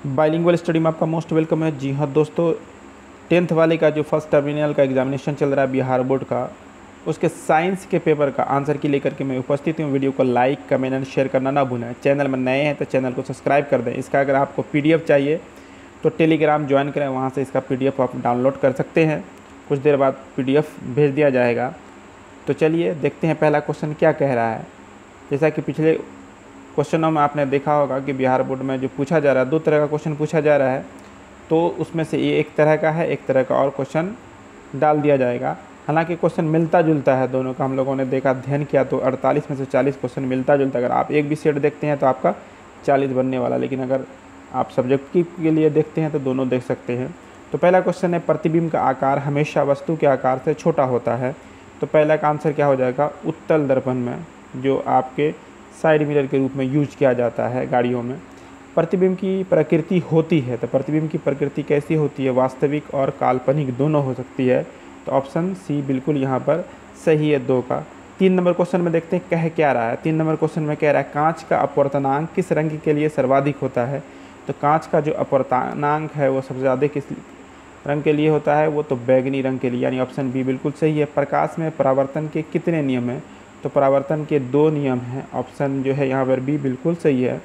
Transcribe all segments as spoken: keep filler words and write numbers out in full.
Bilingual study में आपका most welcome है। जी हाँ दोस्तों, टेंथ वाले का जो फर्स्ट टर्मिनल का एग्जामिनेशन चल रहा है बिहार बोर्ड का, उसके साइंस के पेपर का आंसर की लेकर के मैं उपस्थित हूँ। वीडियो को लाइक कमेंट एंड शेयर करना ना भूलें। चैनल में नए हैं तो चैनल को सब्सक्राइब कर दें। इसका अगर आपको पीडीएफ चाहिए तो टेलीग्राम ज्वाइन करें, वहाँ से इसका पीडीएफ आप डाउनलोड कर सकते हैं। कुछ देर बाद पीडीएफ भेज दिया जाएगा। तो चलिए देखते हैं पहला क्वेश्चन क्या कह रहा है। जैसा कि पिछले क्वेश्चनों में आपने देखा होगा कि बिहार बोर्ड में जो पूछा जा रहा है, दो तरह का क्वेश्चन पूछा जा रहा है, तो उसमें से ये एक तरह का है, एक तरह का और क्वेश्चन डाल दिया जाएगा। हालांकि क्वेश्चन मिलता जुलता है दोनों का, हम लोगों ने देखा अध्ययन किया तो अड़तालीस में से चालीस क्वेश्चन मिलता जुलता। अगर आप एक भी सेट देखते हैं तो आपका चालीस बनने वाला, लेकिन अगर आप सब्जेक्टिव के लिए देखते हैं तो दोनों देख सकते हैं। तो पहला क्वेश्चन है, प्रतिबिंब का आकार हमेशा वस्तु के आकार से छोटा होता है। तो पहला का आंसर क्या हो जाएगा, उत्तल दर्पण में जो आपके साइड मिरर के रूप में यूज किया जाता है गाड़ियों में। प्रतिबिंब की प्रकृति होती है, तो प्रतिबिंब की प्रकृति कैसी होती है, वास्तविक और काल्पनिक दोनों हो सकती है। तो ऑप्शन सी बिल्कुल यहाँ पर सही है दो का। तीन नंबर क्वेश्चन में देखते हैं कह क्या रहा है। तीन नंबर क्वेश्चन में कह रहा है, कांच का अपवर्तनांक किस रंग के लिए सर्वाधिक होता है। तो कांच का जो अपवर्तनांक है वो सबसे ज़्यादा किस रंग के लिए होता है, वो तो बैगनी रंग के लिए, यानी ऑप्शन बी बिल्कुल सही है। प्रकाश में परावर्तन के कितने नियम हैं, तो परावर्तन के दो नियम हैं। ऑप्शन जो है यहाँ पर बी बिल्कुल सही है।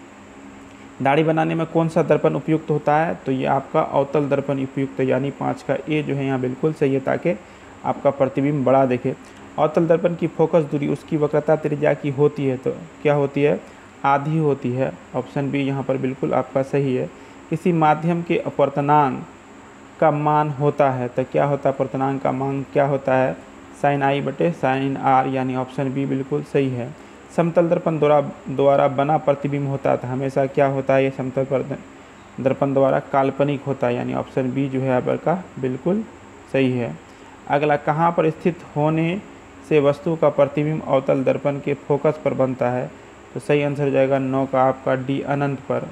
दाढ़ी बनाने में कौन सा दर्पण उपयुक्त होता है, तो ये आपका अवतल दर्पण उपयुक्त है, यानी पाँच का ए जो है यहाँ बिल्कुल सही है, ताकि आपका प्रतिबिंब बड़ा दिखे। अवतल दर्पण की फोकस दूरी उसकी वक्रता त्रिज्या की होती है, तो क्या होती है, आधी होती है। ऑप्शन बी यहाँ पर बिल्कुल आपका सही है। किसी माध्यम के अपवर्तनांक का मान होता है, तो क्या होता है, अपवर्तनांक का मान क्या होता है, साइन आई बटे साइन आर, यानी ऑप्शन बी बिल्कुल सही है। समतल दर्पण द्वारा द्वारा बना प्रतिबिंब होता था, हमेशा क्या होता है, ये समतल दर्पण द्वारा काल्पनिक होता है, यानी ऑप्शन बी जो है यहाँ पर का बिल्कुल सही है। अगला, कहाँ पर स्थित होने से वस्तु का प्रतिबिंब अवतल दर्पण के फोकस पर बनता है, तो सही आंसर हो जाएगा नौ का आपका डी, अनंत पर।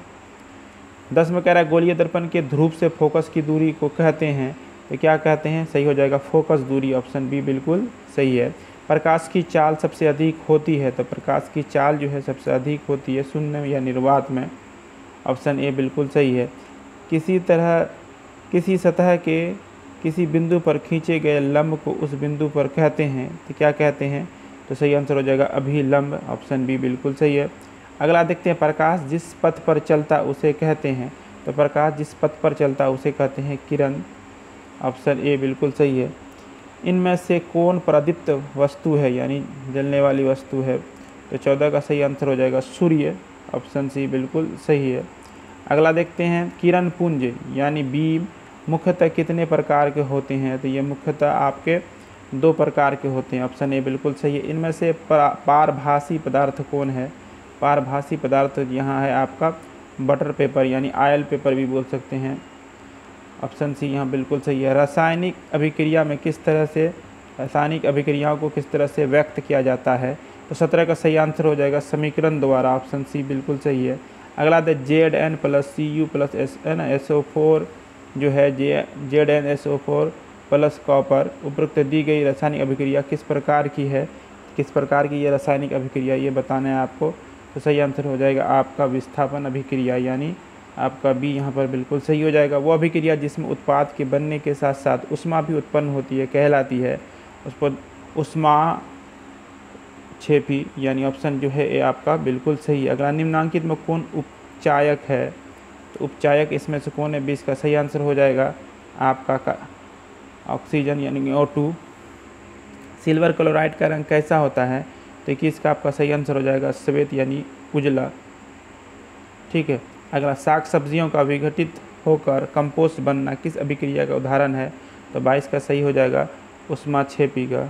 दस में कह रहा है, गोलीय दर्पण के ध्रुव से फोकस की दूरी को कहते हैं, तो क्या कहते हैं, सही हो जाएगा फोकस दूरी। ऑप्शन बी बिल्कुल सही है। प्रकाश की चाल सबसे अधिक होती है, तो प्रकाश की चाल जो है सबसे अधिक होती है शून्य या निर्वात में। ऑप्शन ए बिल्कुल सही है। किसी तरह किसी सतह के किसी बिंदु पर खींचे गए लंब को उस बिंदु पर कहते हैं, तो क्या कहते हैं, तो सही आंसर हो जाएगा अभिलंब। ऑप्शन बी बिल्कुल सही है। अगला देखते हैं, प्रकाश जिस पथ पर चलता उसे कहते हैं, तो प्रकाश जिस पथ पर चलता उसे कहते हैं किरण। ऑप्शन ए बिल्कुल सही है। इनमें से कौन प्रदीप्त वस्तु है, यानी जलने वाली वस्तु है, तो चौदह का सही आंसर हो जाएगा सूर्य। ऑप्शन सी बिल्कुल सही है। अगला देखते हैं, किरण पुंज यानी बीम मुख्यतः कितने प्रकार के होते हैं, तो ये मुख्यतः आपके दो प्रकार के होते हैं। ऑप्शन ए बिल्कुल सही है। इनमें से पारभासी पदार्थ कौन है, पारभासी पदार्थ यहाँ है आपका बटर पेपर, यानी ऑयल पेपर भी बोल सकते हैं। ऑप्शन सी यहाँ बिल्कुल सही है। रासायनिक अभिक्रिया में किस तरह से रासायनिक अभिक्रियाओं को किस तरह से व्यक्त किया जाता है, तो सत्रह का सही आंसर हो जाएगा समीकरण द्वारा। ऑप्शन सी बिल्कुल सही है। अगला दे Z N plus C U plus S N S O four जो है J Z N S O four plus copper, उपरोक्त दी गई रासायनिक अभिक्रिया किस प्रकार की है, किस प्रकार की ये रासायनिक अभिक्रिया ये बताना है आपको। तो सही आंसर हो जाएगा आपका विस्थापन अभिक्रिया, यानी आपका बी यहाँ पर बिल्कुल सही हो जाएगा। वो अभिक्रिया जिसमें उत्पाद के बनने के साथ साथ उष्मा भी उत्पन्न होती है कहलाती है उस पर उष्मा क्षेपी, यानी ऑप्शन जो है ये आपका बिल्कुल सही है। अगला, निम्नांकित में कौन उपचायक है, तो उपचायक इसमें से कौन है, बीस का सही आंसर हो जाएगा आपका ऑक्सीजन यानी ओ टू। सिल्वर क्लोराइड का रंग कैसा होता है, तो इक्कीस का आपका सही आंसर हो जाएगा श्वेत यानी उजला। ठीक है। अगला, साग सब्जियों का विघटित होकर कंपोस्ट बनना किस अभिक्रिया का उदाहरण है, तो बाईस का सही हो जाएगा उष्मा क्षेपी का।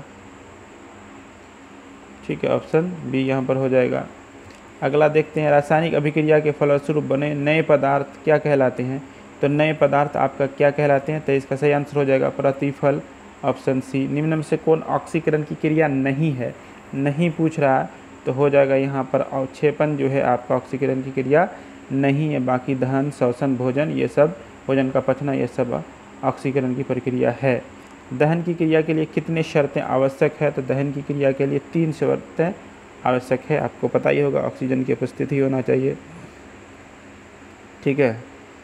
ठीक है, ऑप्शन बी यहाँ पर हो जाएगा। अगला देखते हैं, रासायनिक अभिक्रिया के फलस्वरूप बने नए पदार्थ क्या कहलाते हैं, तो नए पदार्थ आपका क्या कहलाते हैं, तो इसका सही आंसर हो जाएगा प्रतिफल। Option C. निम्न में से कौन ऑक्सीकरण की क्रिया नहीं है, नहीं पूछ रहा है, तो हो जाएगा यहाँ पर अवक्षेपण जो है आपका ऑक्सीकरण की क्रिया नहीं है। बाकी दहन, श्वसन, भोजन, ये सब भोजन का पचना, ये सब ऑक्सीकरण की प्रक्रिया है। दहन की क्रिया के लिए कितने शर्तें आवश्यक है, तो दहन की क्रिया के लिए तीन शर्तें आवश्यक है। आपको पता ही होगा, ऑक्सीजन की उपस्थिति होना चाहिए, ठीक है,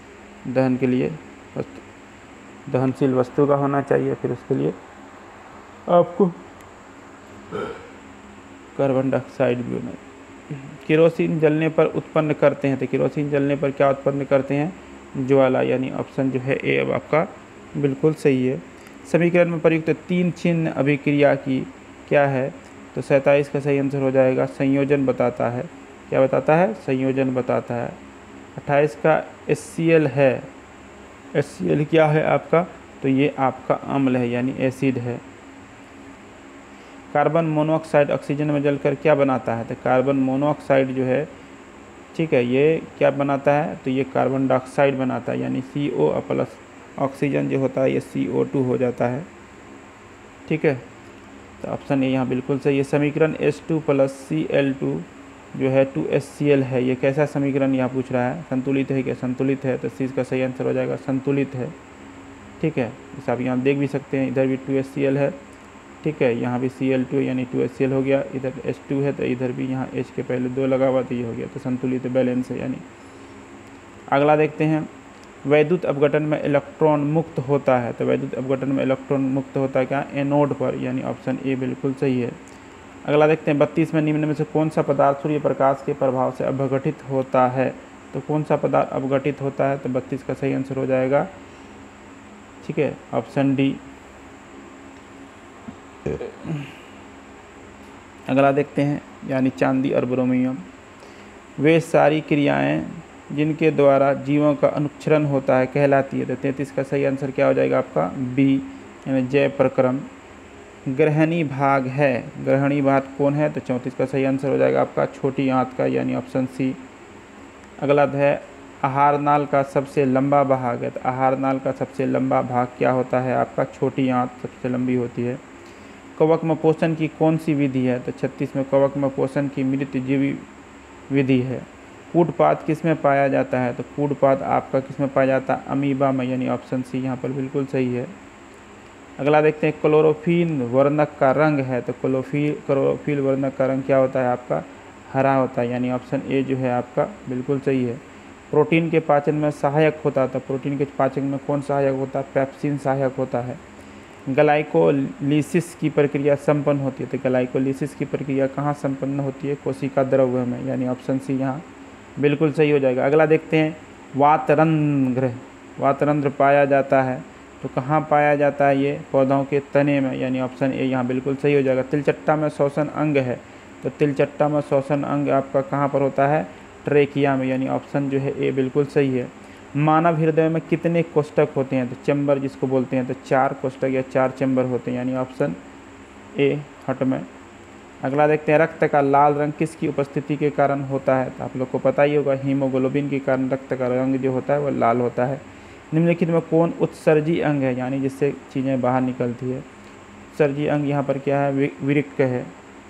दहन के लिए वस्तु दहनशील वस्तु का होना चाहिए। फिर उसके लिए आपको कार्बन डाइऑक्साइड भी होना। केरोसिन जलने पर उत्पन्न करते हैं, तो केरोसिन जलने पर क्या उत्पन्न करते हैं? ज्वाला, यानी ऑप्शन जो है ए अब आपका बिल्कुल सही है। समीकरण में प्रयुक्त तीन चिन्ह अभिक्रिया की क्या है? तो सैंतालीस का सही आंसर हो जाएगा संयोजन बताता है। क्या बताता है? संयोजन बताता है। अट्ठाईस का एच सी एल है। एच सी एल क्या है आपका? तो ये आपका अम्ल है, यानी एसिड है। कार्बन मोनोऑक्साइड ऑक्सीजन में जलकर क्या बनाता है? तो कार्बन मोनोऑक्साइड जो है, ठीक है, ये क्या बनाता है? तो ये कार्बन डाइऑक्साइड बनाता है, यानी सी ओ प्लस ऑक्सीजन जो होता है ये सी ओ टू हो जाता है। ठीक है, तो ऑप्शन ए यहाँ बिल्कुल सही है। समीकरण H two plus C L two जो है टू एच सी एल है, ये कैसा समीकरण यहाँ पूछ रहा है? संतुलित है क्या? संतुलित है, तो सी का सही आंसर हो जाएगा संतुलित है। ठीक है, इसे आप यहाँ देख भी सकते हैं, इधर भी टू एच सी एल है, ठीक है, यहाँ भी सी एल टू यानी टू एच सी एल हो गया, इधर एच टू है तो इधर भी यहाँ H के पहले दो लगा हुआ तो ये हो गया, तो संतुलित बैलेंस है यानी। अगला देखते हैं, वैद्युत अपघटन में इलेक्ट्रॉन मुक्त होता है, तो वैद्युत अपघटन में इलेक्ट्रॉन मुक्त होता है क्या? एनोड पर, यानी ऑप्शन ए बिल्कुल सही है। अगला देखते हैं, बत्तीस में निम्न में से कौन सा पदार्थ सूर्य प्रकाश के प्रभाव से अपघटित होता है? तो कौन सा पदार्थ अपघटित होता है? तो बत्तीस का सही आंसर हो जाएगा, ठीक है, ऑप्शन डी। अगला देखते हैं, यानी चांदी और ब्रोमियम, वे सारी क्रियाएं जिनके द्वारा जीवों का अनुक्षरण होता है कहलाती है। तो तैंतीस का सही आंसर क्या हो जाएगा आपका? बी, यानी जय प्रक्रम। ग्रहणी भाग है, ग्रहणी भाग कौन है? तो चौंतीस का सही आंसर हो जाएगा आपका छोटी आंत का, यानी ऑप्शन सी। अगला है, आहार नाल का सबसे लंबा भाग है, तो आहार नाल का सबसे लंबा भाग क्या होता है आपका? छोटी आंत सबसे लंबी होती है। कवक में पोषण की कौन सी विधि है? तो छत्तीस में कवक में पोषण की मृतजीवी विधि है। कूटपाद किस में पाया जाता है? तो कूटपाद आपका किस में पाया जाता है? अमीबा में, यानी ऑप्शन सी यहाँ पर बिल्कुल सही है। अगला देखते हैं, क्लोरोफिल वर्णक का रंग है, तो क्लोरोफिल क्लोरोफिल वर्णक का रंग क्या होता है आपका? हरा होता है, यानी ऑप्शन ए जो है आपका बिल्कुल सही है। प्रोटीन के पाचन में सहायक होता है, तो प्रोटीन के पाचन में कौन सहायक होता है? पेप्सिन सहायक होता है। ग्लाइकोलिसिस की प्रक्रिया संपन्न होती है, तो ग्लाइकोलिसिस की प्रक्रिया कहाँ संपन्न होती है? कोशिका द्रव्य में, यानी ऑप्शन सी यहाँ बिल्कुल सही हो जाएगा। अगला देखते हैं, वातरंध्र, वातरंध्र पाया जाता है, तो कहाँ पाया जाता है? ये पौधों के तने में, यानी ऑप्शन ए यहाँ बिल्कुल सही हो जाएगा। तिलचट्टा में श्वसन अंग है, तो तिलचट्टा में श्वसन अंग आपका कहाँ पर होता है? ट्रेकिया में, यानी ऑप्शन जो है ए बिल्कुल सही है। मानव हृदय में कितने कोष्ठक होते हैं? तो चैम्बर जिसको बोलते हैं, तो चार कोष्ठक या चार चैम्बर होते हैं, यानी ऑप्शन ए हट में। अगला देखते हैं, रक्त का लाल रंग किसकी उपस्थिति के कारण होता है? तो आप लोग को पता ही होगा, हीमोग्लोबिन के कारण रक्त का रंग जो होता है वो लाल होता है। निम्नलिखित में कौन उत्सर्जी अंग है, यानी जिससे चीज़ें बाहर निकलती है? उत्सर्जी अंग यहाँ पर क्या है? वृक्क है,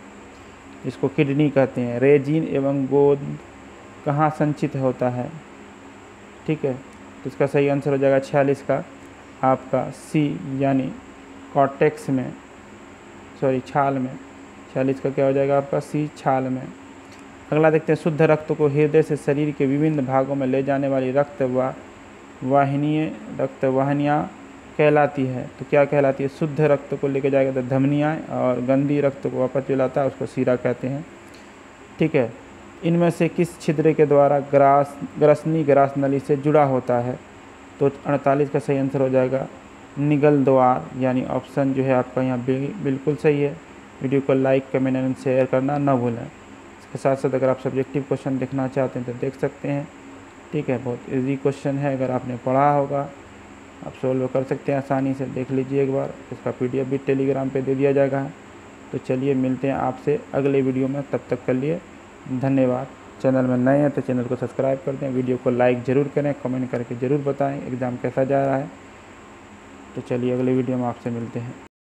जिसको किडनी कहते हैं। रेजिन एवं गोंद कहाँ संचित होता है? ठीक है, तो इसका सही आंसर हो जाएगा छियालीस का आपका सी, यानी कॉर्टेक्स में, सॉरी छाल में। छियालीस का क्या हो जाएगा आपका? सी, छाल में। अगला देखते हैं, शुद्ध रक्त को हृदय से शरीर के विभिन्न भागों में ले जाने वाली रक्त वा वाहिनीय रक्त वाहिनियाँ कहलाती है, तो क्या कहलाती है? शुद्ध रक्त को लेकर जाएगा तो धमनियाँ, और गंदी रक्त को वापस जो लाता है उसको सीरा कहते हैं। ठीक है, इनमें से किस छिद्र के द्वारा ग्रास ग्रसनी ग्रास नली से जुड़ा होता है? तो अड़तालीस का सही आंसर हो जाएगा निगल द्वार, यानी ऑप्शन जो है आपका यहाँ बिल्कुल सही है। वीडियो को लाइक कमेंट एंड शेयर करना ना भूलें। इसके साथ साथ अगर आप सब्जेक्टिव क्वेश्चन देखना चाहते हैं तो देख सकते हैं। ठीक है, बहुत इजी क्वेश्चन है, अगर आपने पढ़ा होगा आप सोल्व कर सकते हैं आसानी से। देख लीजिए एक बार, इसका पीडीएफ भी टेलीग्राम पे दे दिया जाएगा। तो चलिए मिलते हैं आपसे अगले वीडियो में, तब तक के लिए धन्यवाद। चैनल में नए हैं तो चैनल को सब्सक्राइब कर दें, वीडियो को लाइक ज़रूर करें, कमेंट करके ज़रूर बताएं एग्ज़ाम कैसा जा रहा है। तो चलिए अगले वीडियो में आपसे मिलते हैं।